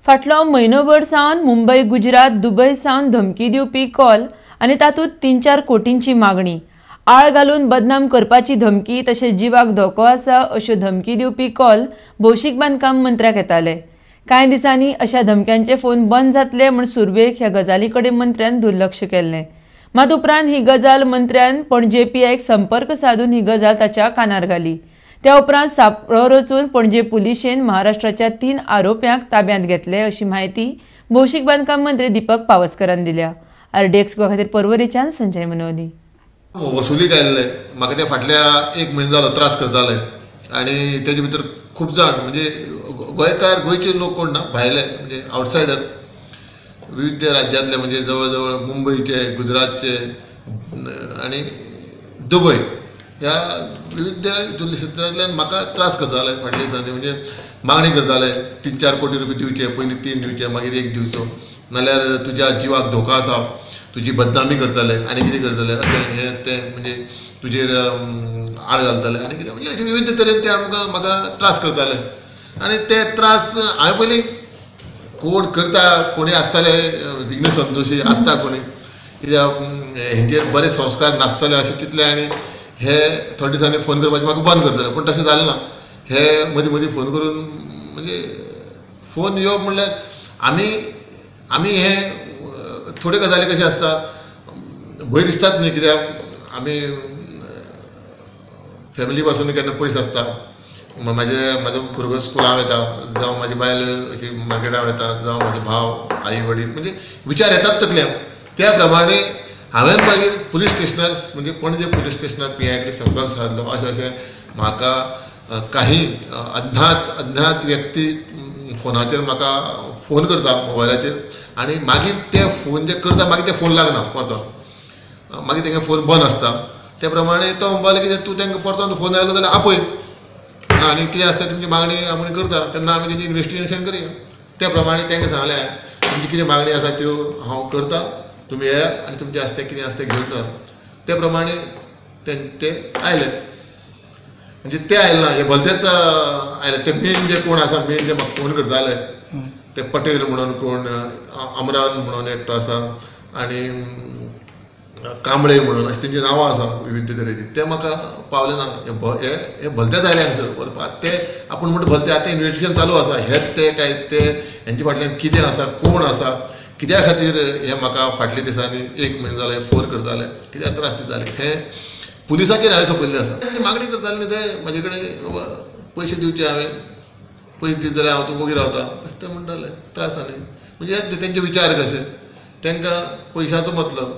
फाटलो म्हयनोभर सावन मुंबई, गुजरात, दुबय सावन धमकी दिवपी कॉल आनी तातूंत 3-4 कोटींची मागणी, आळ घालून बदनाम करपाची धमकी तशेंच जिवाक धोको आसा अश्यो धमकी दिवपी कॉल भौशीक बांदकाम मंत्र्याक येताले. कांय दिसांनी अशा धमक्यांचे फोन बंद जातले म्हूण सुरवेक ह्या गजाली कडेन मंत्र्यान दुर्लक्ष केल्लें. मात उपरांत ही गजाल मंत्र्यान पणजे PIक संपर्क साधून ही गजाल ताच्या कानार घाली. त्या उपरांत सांपळो रचून पणजे पुलिशेन महाराष्ट्राच्या 3 आरोप्यांक ताब्यांत घेतले अशी माहिती भौशीक बांदकाम मंत्री दीपक पावसकरान दिल्या. RDX खातीर पर्वरीच्यान संजय मनोनी. वसुलीक आयिल्ले म्हाका ते फाटल्या 1 म्हयनो जालो त्रास करताले आनी तेजे भितर खूब जाण म्हणजे गोंयचे लोक कोण ना, भायले म्हणजे आउटसायडर विविध राज्यांतले म्हणजे जवळ जवळ मुंबईचे, गुजरातचे आनी दुबय ह्या विविध हितूंतल्या क्षेत्रांतल्यान म्हाका त्रास करताले फाटल्या दिसांनी. म्हणजे मागणी करताले 3-4 कोटी रुपया दिवचे, पयलीं 3 दिवचे, मागीर 1 दिवचो, नाल्यार तुज्या जिवाक धोको आसा, तुजी बदनामी करतले आनी कितें करतले अशें हें तें म्हणजे तुजेर आळ घालतले आनी कितें म्हणजे अशें विविध तरेन ते म्हाका त्रास करताले. आनी ते त्रास हांवें पयलीं कोण करता, कोणी आसताले विघ्न संतोशी आसता कोणी, कित्याक हेंचेर बरे संस्कार नासतले अशें चिंतलें आनी हे थोडे दिसांनी फोन करपाचें म्हाका बंद करतले. पूण तशें जालें ना. हे मदीं मदीं फोन करून म्हणजे फोन येवप म्हणल्यार आमी हे थोड्यो गजाली कशें आसता भंय दिसतात न्ही, कित्याक आमी फॅमिली पासून केन्ना पयस आसता. म्हाजो भुरगो स्कुलाक वयता, जावं म्हाजी बायल अशी मार्केटाक वयता, जावं म्हाजो भाव, आई वडील म्हणजे विचार येतात तकल्यान. त्या प्रमाणे हांवें मागीर पुलीस स्टेशनार म्हणजे पणजे पुलीस स्टेशनार PI कडेन संपर्क साधलो. अशें म्हाका काही अज्ञात व्यक्ती फोनाचेर म्हाका फोन करता मोबायलाचेर आनी मागीर ते फोन जे करता मागीर ते फोन लागना परतो, मागीर तेंगे फोन बंद आसता. त्या प्रमाणे तो म्हणपाक लागलो की तूं तेंका परतो फोन आयलो जाल्यार आपय आनी कितें आसता तुमची मागणी आमी करता तेन्ना आमी तेजें इन्वेस्टिगेशन करया. त्या प्रमाणे तेंका सांगलें तुमची कितें मागणी आसा त्यो हांव करता, तुमी येया आनी तुमचें आसता कितें आसता घेवन चल. त्या प्रमाणे ते आयले. म्हणजे ते आयले ना, हे भलतेच आयले. ते मेन जे कोण आसा, मेन जे म्हाका फोन करताले ते पटेल म्हणून कोण, अमरान म्हणून एकटो आसा आनी कांबळे म्हणून अशीं तेंची नांवां आसा विविध तरेची. ते म्हाका पावले ना. हे भलतेच आयले हांगसर व्हरपाक. ते आपूण म्हणटा भलते आतां इन्वेस्टिगेशन चालू आसा. हेच ते काय ते हेंचे फाटल्यान कितें आसा, कोण आसा, कित्या खातीर हे म्हाका फाटल्या दिसांनी 1 म्हयनो जालो फोन करताले, कित्याक त्रास दिताले, हें पुलिसाचेर हांवें सोपयल्लें आसा. ते मागणी करताले न्ही ते म्हाजे कडेन पयशे दिवचे, हांवें पयशे दित जाल्यार हांव तुका वगीर रावता अशें ते म्हणटाले त्रासांनी. म्हणजे तेंचे विचार कशे, तेंकां पयशांचो मतलब.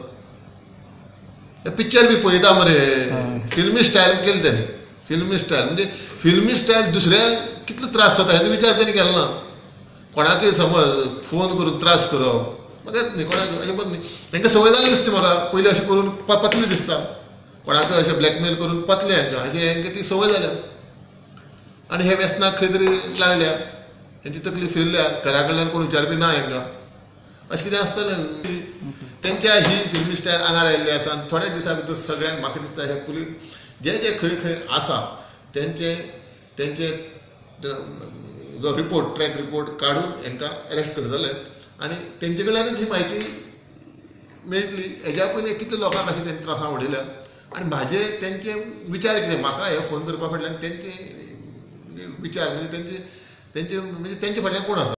हे पिक्चर बी पळयता मरे, फिल्मी स्टायल केली तेणी. फिल्मी स्टायल म्हणजे फिल्मी स्टायल दुसऱ्याक कितलो त्रास जाता हेजो विचार तेणी केलो ना. कोणाकय समज फोन करून त्रास करप म्हाका येत न्ही, कोणाक अशें बरें न्ही. हेंकां संवय जाल्ली दिसता म्हाका, पयलीं अशें करून पतली दिसता, कोणाकय अशें ब्लॅकमेल करून पतले हेंकां, अशें हेंकां ती संवय जाल्या आनी हे वेसनाक खंय तरी लागल्या, हेंची तकली फिरल्या, घरा कडल्यान कोण विचारपी ना हेंकां, अशें कितें आसतलें. तेंच्या ही फिल्मी स्टायल आंगार आयिल्ली आसा आनी थोड्या दिसां भितर सगळ्यांक म्हाका दिसता हे पुलीस जे खंय आसा तेंचे जो रिपोर्ट, ट्रॅक रिपोर्ट काडून हेंकां अरेस्ट करतले आनी तेंचे कडल्यानच ही म्हायती मेळटली. हेज्या पयलीं कितले लोकांक अशें तेंचे त्रासां उडयल्या आनी तेंचे विचार कितें, म्हाका हे फोन करपा फाटल्यान तेंचे विचार म्हणजे तेंचे फाटल्यान कोण आसा.